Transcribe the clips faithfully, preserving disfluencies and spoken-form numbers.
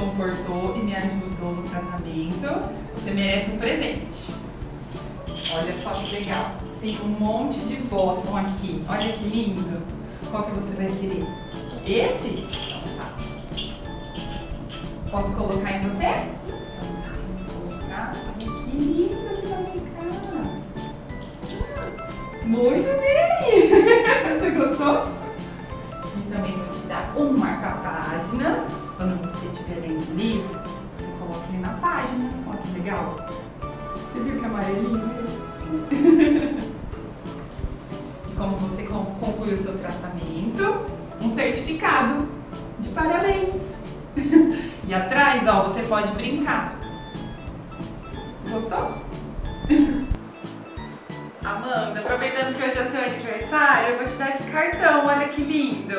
comportou e me ajudou no tratamento. Você merece um presente. Olha só que legal. Tem um monte de bottom aqui. Olha que lindo. Qual que você vai querer? Esse? Então tá. Posso colocar em você? Então tá. Vou colocar. Olha que lindo que vai ficar. Muito bem! Você gostou? E também vou te dar um marca-página. Quando você estiver lendo o livro, você coloca ele na página. Olha que legal. Você viu que amarelinho? E como você concluiu o seu tratamento, um certificado de parabéns. E atrás, ó, você pode brincar. Gostou? Amanda, aproveitando que hoje é seu aniversário, eu vou te dar esse cartão, olha que lindo!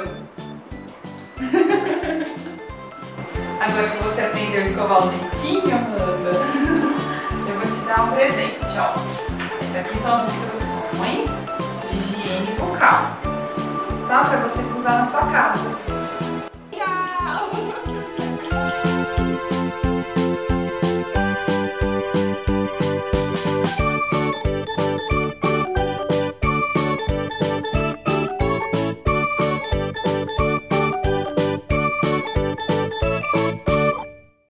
Agora que você aprendeu a escovar o dentinho, Amanda, eu vou te dar um presente, ó. Essas aqui são as instruções de higiene bucal, tá? Pra você usar na sua casa.